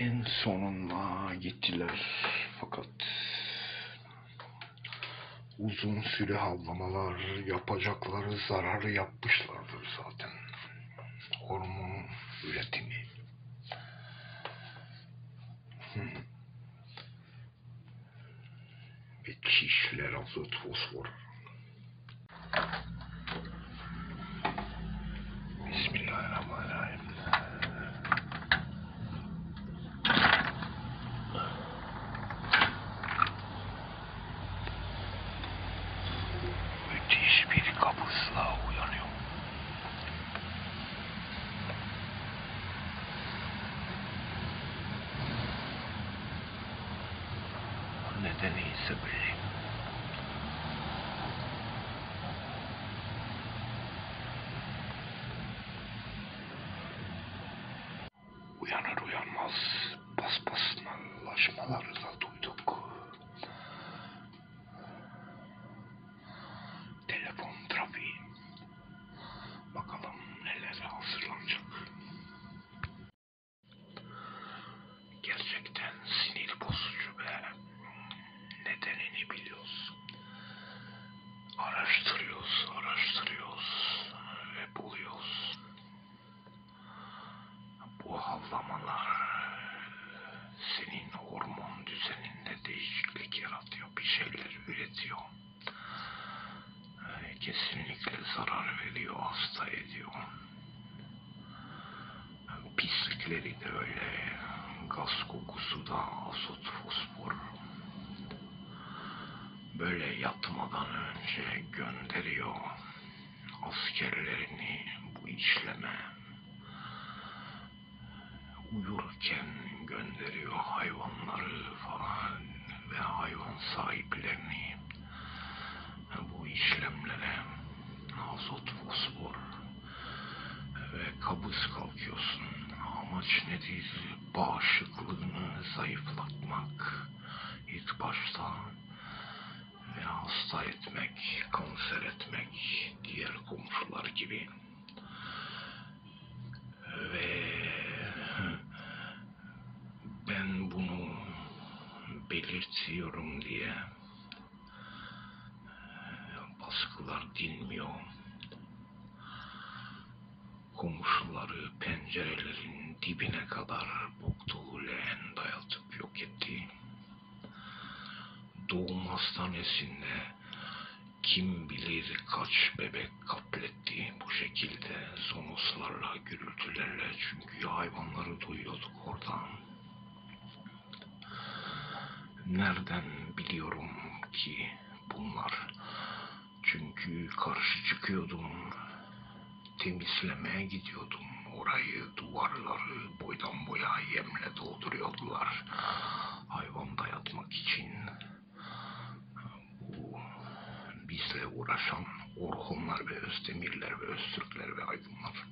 En sonunda gittiler fakat uzun süre havlamalar yapacakları zararı yapmışlardır zaten. Hormon üretimi. Ve kişiler azot fosfor. Bismillahirrahmanirrahim. Müthiş bir kabızla uyanıyorum. Nedeni ise belli. Uyanır uyanmaz paspaslaşmaları da duyduk. Telefon trafiği. Bakalım nelere hazırlanacak. Gerçekten sinir bozucu ve nedenini biliyoruz. Araştırıyoruz ve buluyoruz. Bu havlamalar senin hormon düzeninde değişiklik yaratıyor, bir şeyler üretiyor. Kesinlikle zarar veriyor, hasta ediyor. Pislikleri de öyle, gaz kokusu da azot fosfor. Böyle yatmadan önce gönderiyor askerlerini bu işleme. Uyurken gönderiyor hayvanları falan ve hayvan sahiplerini bu işlemlere. Azot fosfor ve kabız kalkıyorsun. Amaç nedir? Bağışıklığını zayıflatmak ilk başta ve hasta etmek, kanser etmek, diğer komşular gibi. Ve ben bunu belirtiyorum diye baskılar dinmiyor. Komşuları pencerelerin dibine kadar boktuğu leğen dayatıp yok etti. Doğum hastanesinde kim bilir kaç bebek katletti bu şekilde, zonoslarla, gürültülerle, çünkü hayvanları duyuyorduk oradan. Nereden biliyorum ki bunlar? Çünkü karşı çıkıyordum, temizlemeye gidiyordum. Orayı, duvarları boydan boya yemle dolduruyordular. Hayvan dayatmak için. Bu bizle uğraşan Orhunlar ve Özdemirler ve Öztürkler ve Aydınlar.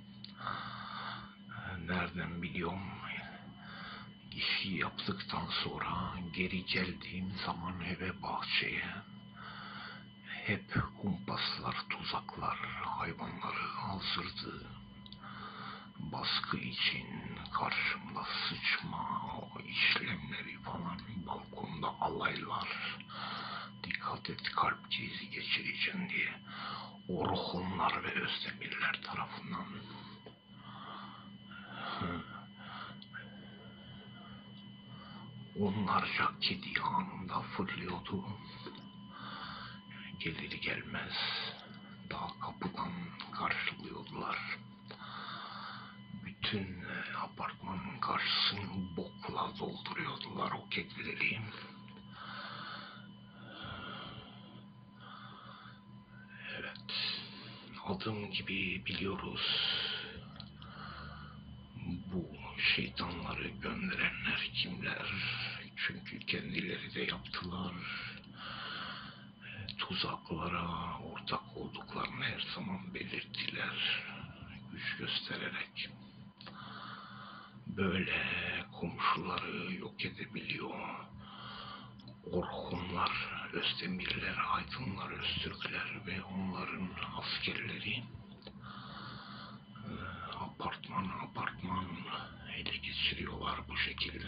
Nereden biliyorum? İşi yaptıktan sonra geri geldiğim zaman eve, bahçeye hep kumpaslar, tuzaklar, hayvanları hazırdı. Baskı için karşımda sıçma, o işlemleri falan, balkonda alaylar. Dikkat et, kalp krizi geçireceksin diye. Orhunlar ve Özdemirler tarafından. Onlarca kedi anında fırlıyordu. Gelir gelmez daha kapıdan karşılıyordular. Bütün apartmanın karşısını bokla dolduruyordular o kedileri. Evet, adım gibi biliyoruz. Bu şeytanları gönderenler kimler? Çünkü kendileri de yaptılar. Tuzaklara ortak olduklarını her zaman belirttiler. Güç göstererek. Böyle komşuları yok edebiliyor. Orhunlar, Özdemirler, Aydınlar, Öztürkler ve onların askerleri apartman ele geçiriyorlar bu şekilde.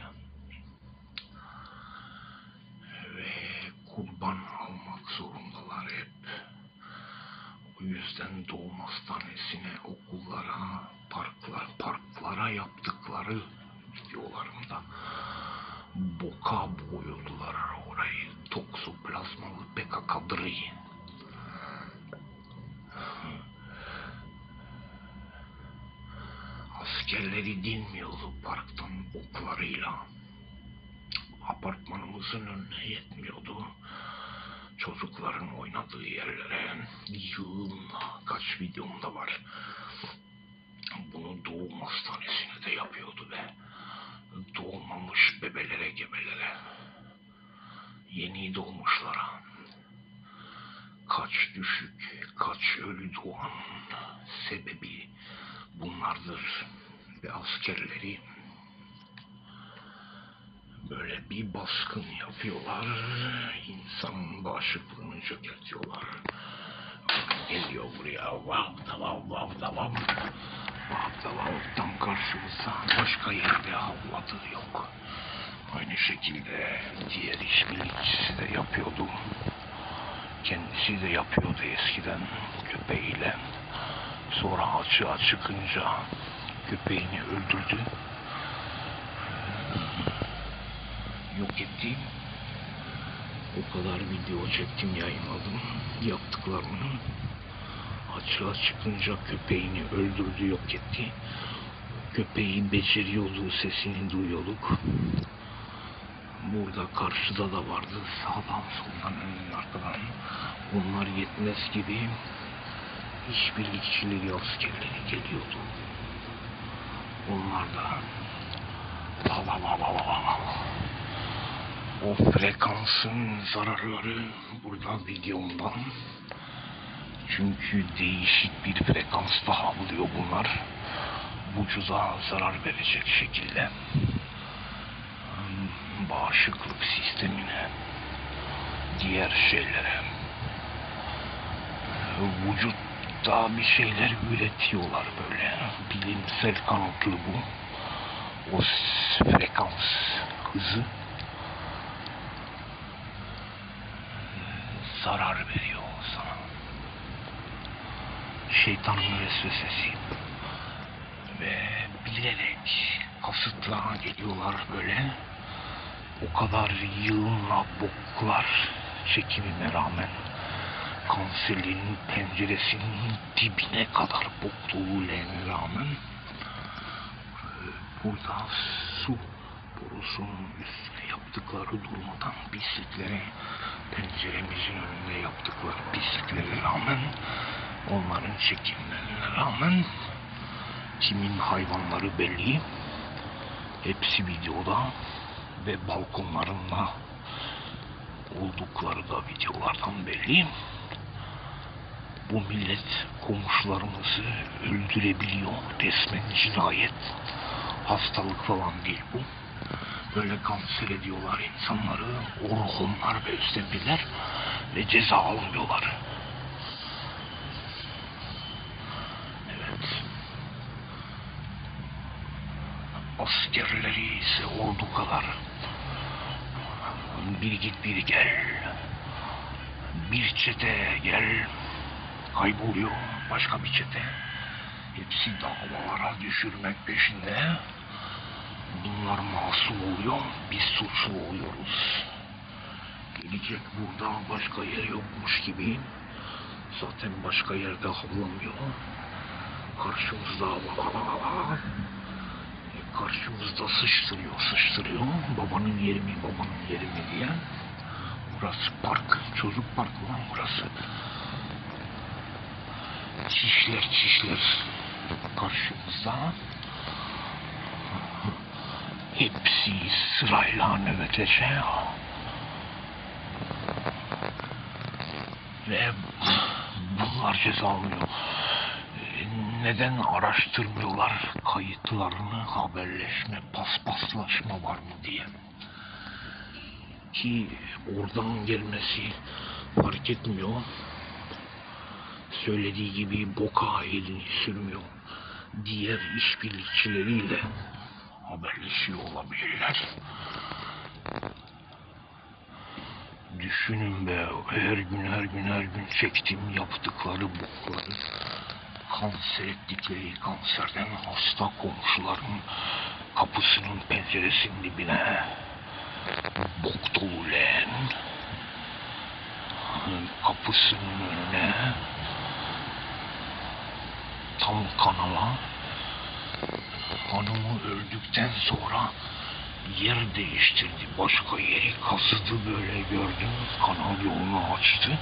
Ve kurban almak zorundalar hep. O yüzden doğum hastanesine, okullara, parklara yaptıkları videolarımda boka boyadılar orayı. Toksoplazmalı PKK'dırı. Askerleri dinmiyordu parktan oklarıyla. Apartmanımızın önüne yetmiyordu. Çocukların oynadığı yerlere yığın, kaç videomda var. Bunu doğum hastanesine de yapıyordu ve doğmamış bebelere, gebelere, yeni doğmuşlara, kaç düşük, kaç ölü doğan sebebi bunlardır. Ve askerleri böyle bir baskın yapıyorlar, insanın bağışıklığını çökertiyorlar. Geliyor buraya, vav da vav, vav da vav, vav da vav, tam karşımızda, başka yerde havladığı yok. Aynı şekilde diğer işbirlikçisi de yapıyordu. Kendisi de yapıyordu eskiden köpeğiyle. Sonra açığa çıkınca köpeğini öldürdü. Yok ettim. O kadar video çektim, yayınladım yaptıklarını. Açığa çıkınca köpeğini öldürdü, yok etti. Köpeği beceriyordu, sesini duyuyorduk. Burada karşıda da vardı, sağdan soldan, önünden arkadan. Onlar yetmez gibi işbirlikçileri, askerleri geliyordu. Onlar da o frekansın zararları burada videomdan. Çünkü değişik bir frekansta havlıyor bunlar. Vücuda zarar verecek şekilde. Bağışıklık sistemine, diğer şeylere, vücutta bir şeyler üretiyorlar böyle. Bilimsel kanıtlı bu. O frekans hızı zarar veriyor sana. Şeytanın vesvesesi. Ve bilerek, kasıtla geliyorlar böyle. O kadar yığınla boklar çekimine rağmen kanserlerin penceresinin dibine kadar bokluğuna rağmen burada su borusunun üstüne yaptıkları durmadan pislikleri, penceremizin önünde yaptıkları pisliklere rağmen, onların çekimlerine rağmen kimin hayvanları belli, hepsi videoda ve balkonlarında oldukları da videolardan belli. Bu millet komşularımızı öldürebiliyor. Resmen cinayet. Hastalık falan değil bu. Böyle kanser ediyorlar insanları. Orhunlar ve östepiler ve ceza almıyorlar. Evet. Askerleri ise ordu kadar. Bir git bir gel. Bir çete gel. Kayboluyor başka bir çete. Hepsi davalara düşürmek peşinde. Bunlar masum oluyor. Biz suçlu oluyoruz. Gelecek burada başka yer yokmuş gibi. Zaten başka yerde havlamıyor. Karşımızda sıçtırıyor. Babanın yeri mi diye. Burası park. Çocuk parkı lan burası. Çişler karşımızda. Hepsi sırayla nöbetleşe. Ve bunlar ceza almıyor. Neden araştırmıyorlar kayıtlarını, haberleşme, paspaslaşma var mı diye. Ki oradan gelmesi fark etmiyor. Söylediği gibi boka elini sürmüyor. Diğer işbirlikçileriyle haberleşiyor olabilirler. Düşünün be, her gün çektiğim yaptıkları bokları, kanser ettikleri kanserden hasta komşuların kapısının penceresinin dibine bok dolu leğen, kapısının önüne tam kanala, hanımı öldükten sonra yer değiştirdi, başka yeri kazıdı, böyle gördüm, kanal yolunu açtı.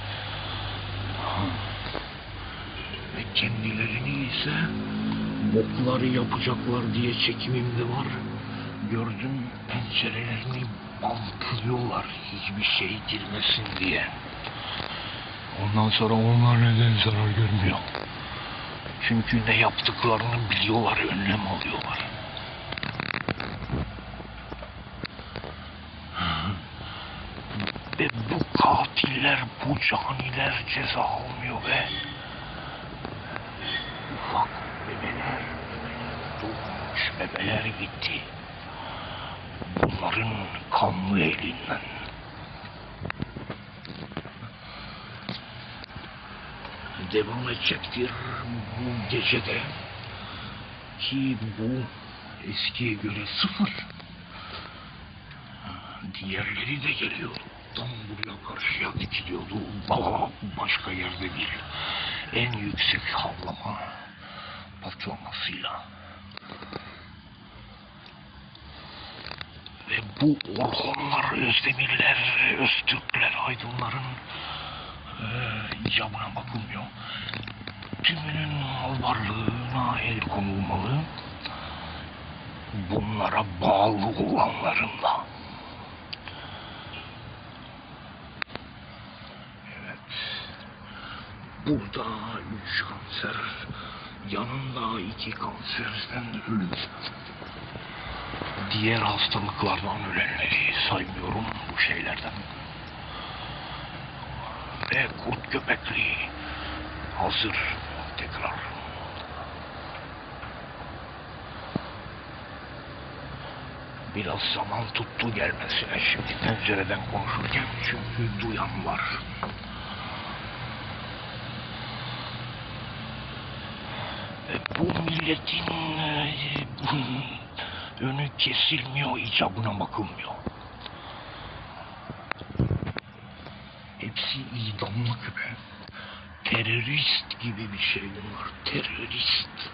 Ve kendilerini ise bokları yapacaklar diye çekimimde var. Gördüm, pencerelerini bantılıyorlar hiçbir şey girmesin diye. Ondan sonra onlar neden zarar görmüyor? Çünkü ne yaptıklarını biliyorlar, önlem alıyorlar. Ve bu katiller, bu caniler ceza almıyor be. Ufak bebeler, doğmuş bebeler gitti. Bunların kanlı elinden. Devam edecektir bu gecede. Ki bu eskiye göre 0. Diğerleri de geliyordu. Tam buraya karşıya dikiliyordu. Başka yerde değil. En yüksek havlama patlamasıyla. Ve bu Orhunlar, Özdemirler, Öztürkler, Aydınların icabına bakılmıyor. Tümünün mal varlığına el konulmalı. Bunlara bağlı olanlarınla. Burada 3 kanser, yanında 2 kanserden ölüm. Diğer hastalıklardan ölenleri saymıyorum bu şeylerden. Ve kurt köpekli hazır tekrar. Biraz zaman tuttu gelmesine şimdi pencereden konuşurken, çünkü duyan var. Bu milletin önü kesilmiyor, icabına bakılmıyor. Hepsi idamlık be. Terörist gibi bir şey bunlar, terörist.